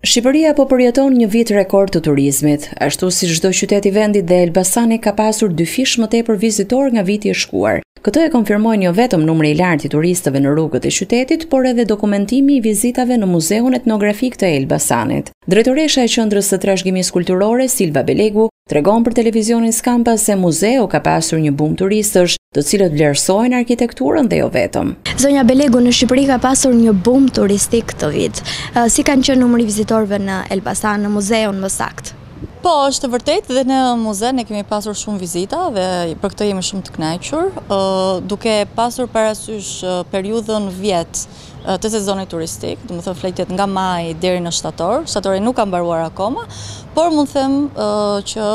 Shqipëria po përjeton një vit rekord të turizmit, ashtu si çdo qytet i vendit dhe Elbasani ka pasur 2 fish më tepër vizitor nga viti i shkuar. Këtë e konfirmojnë jo vetëm numri i lartë i turistëve në rrugët e qytetit, por edhe dokumentimi i vizitave në Muzeun Etnografik të Elbasanit. Drejtoresha e Qendrës së Trashëgimisë Kulturore, Silva Belegu, tregon për televizionin Skampa se muzeu ka pasur një bum turistësh, të cilët vlerësojnë arkitekturën dhe jo vetëm. Zonja Belegu, në Shqipëri ka pasur një bum turistik këtë vit. Si kanë qenë numri vizitorëve në Elbasan, në muzeun më saktë? Po, është vërtet dhe në muze ne kemi pasur shumë vizita dhe për këtë jemi shumë të kënaqur, duke pasur parasysh periudhën vjet të sezonit turistik, do të thënë fletjet nga maj deri në shtator. Shtatori nuk ka mbaruar akoma, por mund të them që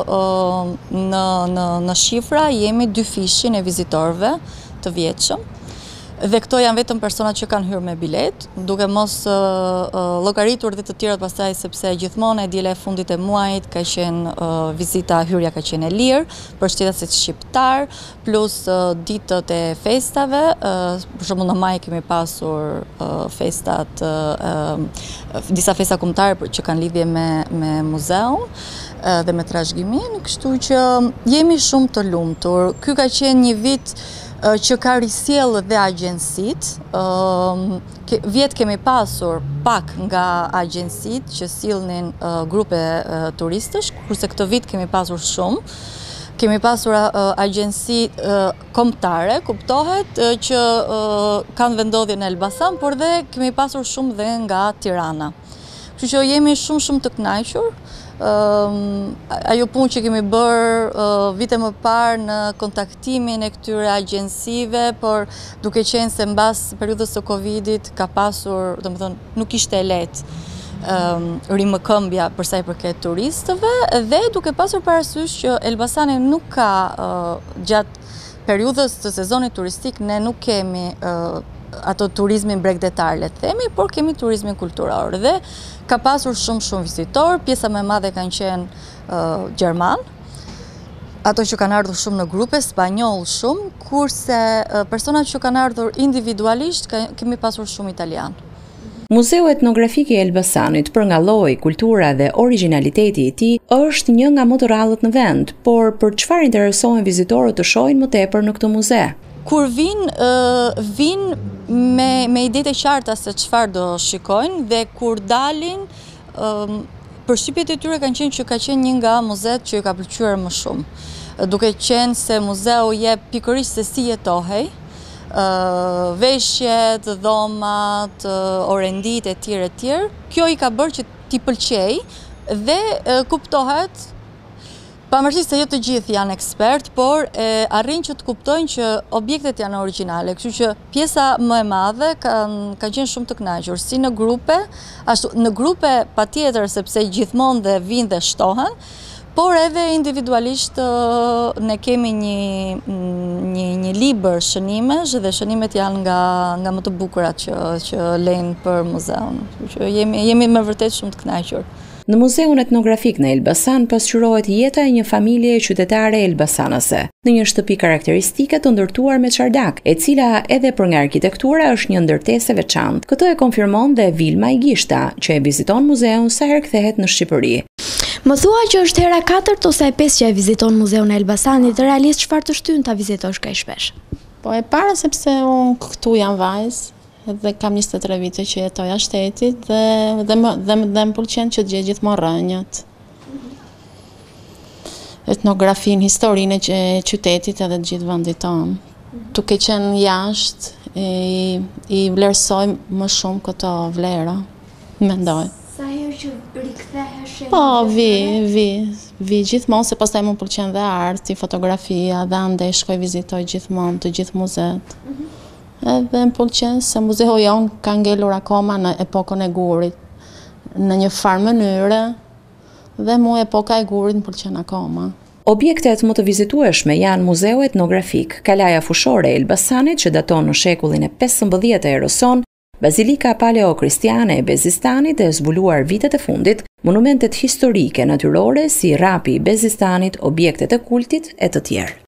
në shifra jemi 2 fishin e vizitorëve të vjetshëm. Dhe këto janë vetëm personat që kanë hyrë me bilet, duke mos llogaritur dhe të tjerat pastaj, sepse gjithmonë e diela e fundit e muajit ka qenë vizita, hyrja ka qenë e lirë, përshtatësit shqiptar, plus ditët e festave, për shembull në maj kemi pasur festat, disa festa kombëtare që kanë lidhje me muzeun dhe me trashëgimin, kështu që jemi shumë të lumtur. Ky ka qenë një vit që ka risjellë dhe agjensit. Vjet kemi pasur pak nga agjensit që sillnin grupe turistësh, kurse këtë vit kemi pasur shumë. Kemi pasur agjensi kombëtare, kuptohet që kanë vendodhje në Elbasan, por dhe kemi pasur shumë dhe nga Tirana. Kështu që jemi shumë të kënaqur. Ajo punë që kemi bërë vite më parë në kontaktimin e këtyre agjensive, por duke qenë se mbas periudhës së Covidit ka pasur, domethënë nuk ishte lehtë rimëkëmbja për sa i përket turistëve, dhe duke pasur parasysh që Elbasani nuk ka gjatë periudhës të sezonit turistik, ne nuk kemi ato turizmin bregdetar, le të themi, por kemi turizmin kulturor dhe ka pasur shumë vizitor. Pjesa më e madhe kanë qenë gjerman, ato që kanë ardhur shumë në grupe, spanjoll shumë, kurse personat që kanë ardhur individualisht kemi pasur shumë italian. Muzeu Etnografik i Elbasanit, për nga lloji, kultura dhe origjinaliteti i tij, është një nga më të rrallët në vend, por për çfarë interesohen vizitorët të shohin më tepër në këtë muze? Kur vinë me idetë e qarta se çfarë do shikojnë, dhe kur dalin, përshtypjet e tyre kanë qenë që ka qenë një nga muzeet që i ka pëlqyer më shumë. Duke qenë se muzeu jep pikërisht se si jetohej, veshjet, dhomat, orendit e tjerë, kjo i ka bërë që t'i pëlqej dhe kuptohet. Pavarësisht se jo të gjithë janë ekspert, por arrin që të kuptojnë që objektet janë origjinale, kështu që pjesa më e madhe kanë qenë shumë të kënaqur, si në grupe, ashtu në grupe patjetër, sepse gjithmonë dhe vinë dhe shtohen, por edhe individualisht ne kemi një libër shënimesh dhe shënimet janë nga më të bukurat që lejnë për muzeun. Kështu që jemi me vërtet shumë të kënaqur. Në Muzeun Etnografik në Elbasan pasqyrohet jeta e një familje qytetare elbasanase, në një shtëpi karakteristike të ndërtuar me çardak, e cila edhe për nga arkitektura është një ndërtesë e veçantë. Këtë e konfirmon dhe Vilma Igishta, që e viziton muzeun sa herë kthehet në Shqipëri. Më thua që është hera 4 ose e 5 që e viziton Muzeun e Elbasanit, realisht çfarë të shtyn ta vizitosh kaq shpesh? Po e para sepse unë këtu jam vajzë, dhe kam 23 vite që jetoja shtetit dhe më pëlqen që gjej gjithmonë rrënjët. Etnografin, historinë e qytetit edhe të gjithë vendit tonë. Duke qenë jashtë, i vlerësoj më shumë këto vlera, mendoj. Sa herë që rikthehesh? Po, vi gjithmonë, se pastaj më pëlqen dhe arti, fotografia, dhe andej shkoj vizitoj gjithmonë të gjithë muzeet. Edhe më pëlqen se muzeu jonë ka ngelur akoma në epokën e gurit, në një farë mënyre, dhe mu epoka e gurit më pëlqen akoma. Objektet më të vizitueshme janë Muzeu Etnografik, Kalaja Fushore e Elbasanit që daton në shekullin e 15 e.e. Bazilika Paleo-Kristiane e Bezistanit dhe zbuluar vitet e fundit, monumentet historike natyrore si Rapi i Bezistanit, objektet e kultit e të tjerë.